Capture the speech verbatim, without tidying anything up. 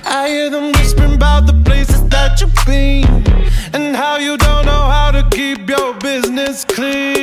I hear them whispering about the places that you've been, and how you don't know how to keep your business clean.